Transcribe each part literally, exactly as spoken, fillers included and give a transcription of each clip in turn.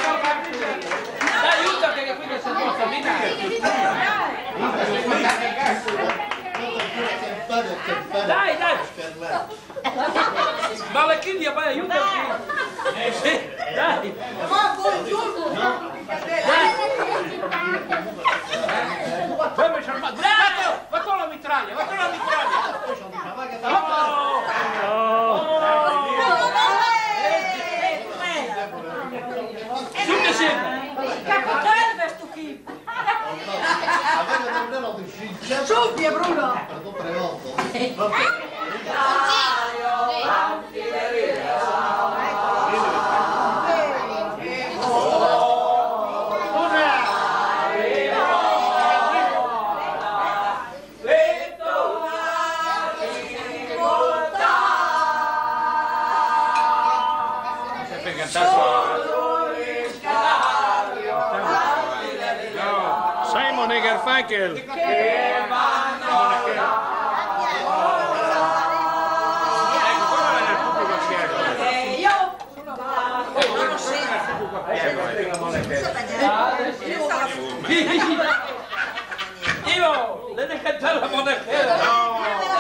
Dai, aiutati che qui non si può camminare. Dai, dai. Malechiglia, vai, aiutati. Dai. Bravo! Va con la mitraglia, va con la mitraglia! Oh! Subito sempre! Capotelve sto chi! Subito Bruno! Simon e Garfunkel. Che vanno Ecco, come va nel pubblico a piego? Io! Io, deve cantare la monachella. No!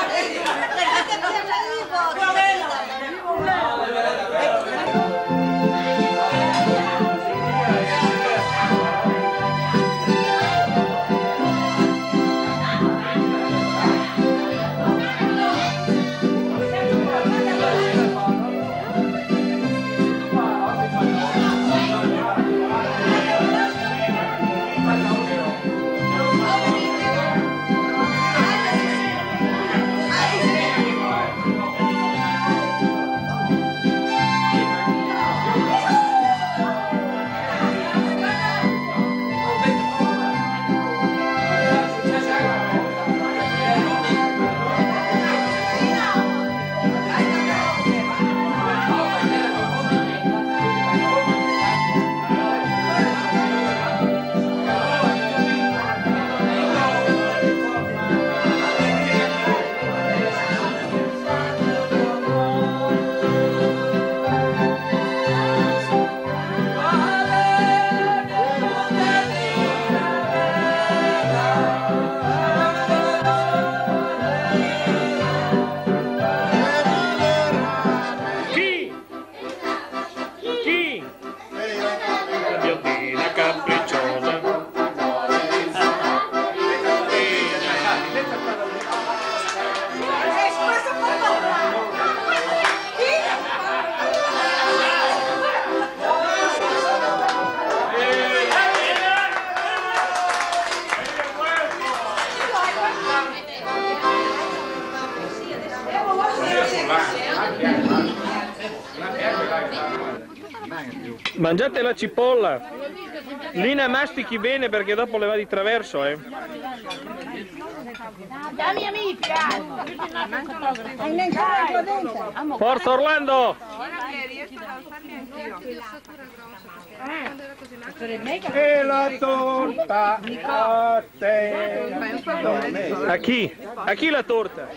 Mangiate la cipolla. Lina, mastichi bene perché dopo le va di traverso, eh. Dammi amici! Forza Orlando! E la torta a te. A chi? A chi la torta?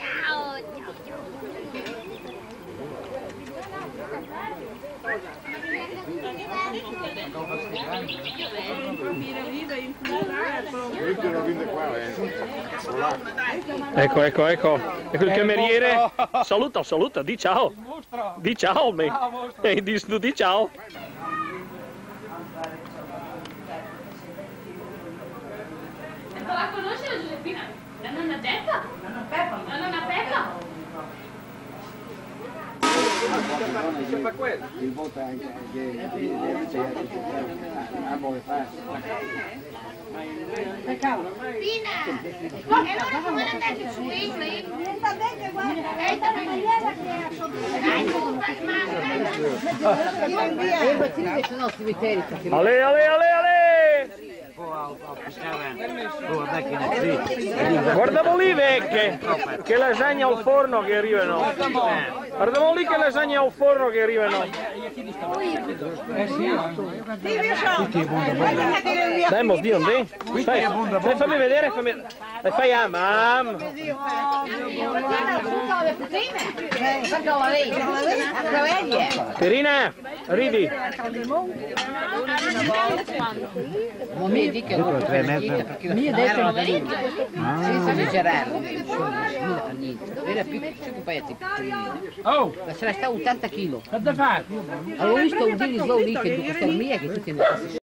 Ecco, ecco, ecco. Ecco il cameriere. Saluta, saluta, di ciao. Di ciao, me. E di, di ciao. La conosce la Giuseppina? La nonna Peppa? La nonna Peppa? Il voto anche a voi Pina! E allora come andate su Wesley? Sta bene, guarda, è la maniera che ha sopra. Ale, ale, ale, ale! Guardavo lì, vecchie, che lasagne al forno che arrivano. Guardavo lì che lasagne al forno che arrivano. Dai, mo, Dio, dai. Dai, dai, fammi vedere, fammi... Dai, fai a mam. Terina, ridi. Ma mi dica che non tre e mezza. perché mi ha detto una verità. Senza esagerare, non fa niente. Era piccolo, cinque pezzi piccolini. Oh, Ma se la sta ottanta chili. cosa fai? Allora, ho visto un disco lì che è mia che tu tieni